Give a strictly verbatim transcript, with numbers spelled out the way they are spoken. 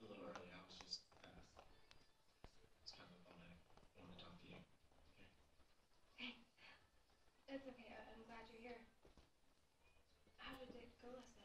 little early. I was just, uh, it's kind of a bone. I wanted to talk to you. Okay. Hey, it's okay. I- I'm glad you're here. How did it go last